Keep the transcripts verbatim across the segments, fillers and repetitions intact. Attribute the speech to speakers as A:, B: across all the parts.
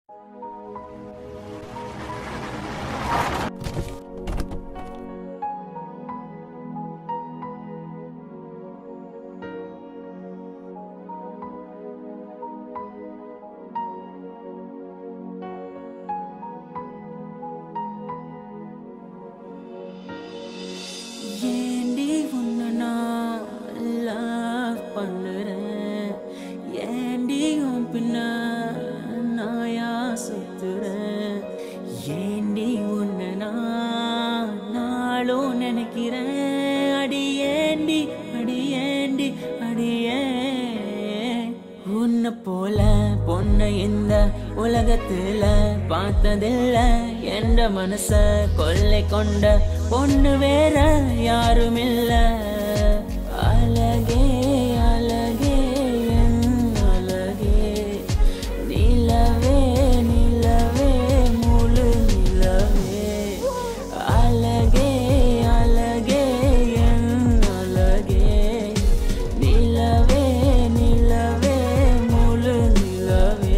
A: உலகத்துல பார்த்ததில்ல என்ற மனச கொள்ளை கொண்ட பொண்ணு வேற யாருமில்ல. அழகே அழகே என் அழகே நிலவே நிலவே முழு நிலவே. அழகே அழகே என் அழகே நிலவே நிலவே முழு நிலவே.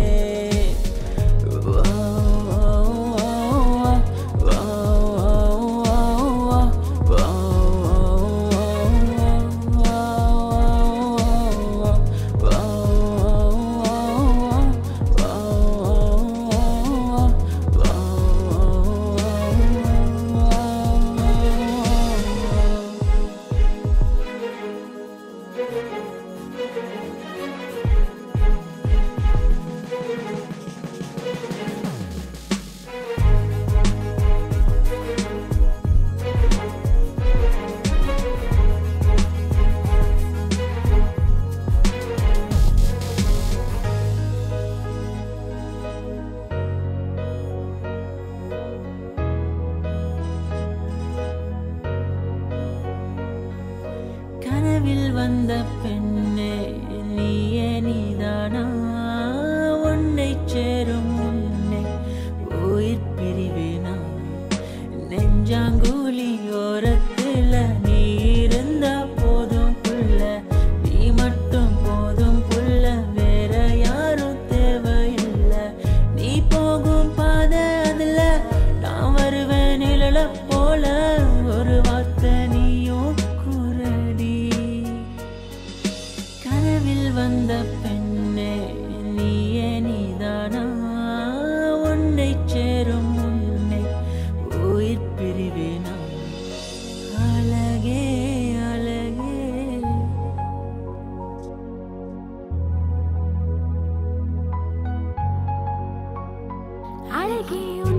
A: கனவில் வந்த பெண்ணே நீயே நீதானா? உன்னை சேரும் உன்னை உயிர் பிரிவேனா? நெஞ்சாங்குழி ஓரத்துல நீ இருந்தா போதும் புள்ள, நீ மட்டும் போதும் புள்ள, வேற யாரும் தேவையில்லை. நீ போகும் பாதை அதுல நான் வருவேன் நிழல போல. ஒரு வார்த்தை நீயும் குரடி. கனவில் வந்த பெண்ணே நீயே நீதானா? உன்னை சேரும் உன்னை உயிர் பிரிவேனா? அழகே அழகே
B: அழகே